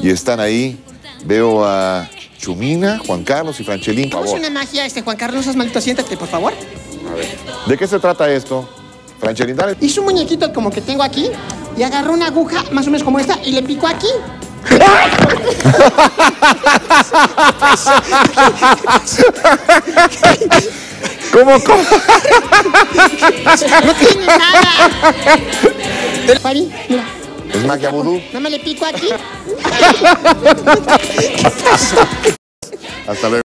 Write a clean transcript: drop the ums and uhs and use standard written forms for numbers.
Y están ahí, veo a Chumina, Juan Carlos y Franchelín. ¿Cómo es una magia, Juan Carlos? No seas malito, siéntate, por favor. A ver, ¿de qué se trata esto? Franchelín, dale. Hizo un muñequito como que tengo aquí y agarró una aguja, más o menos como esta, y le picó aquí. ¿Cómo? No tiene nada. Fabi, mira. ¿Es magia vudú? Nada más le pico aquí. Hasta luego.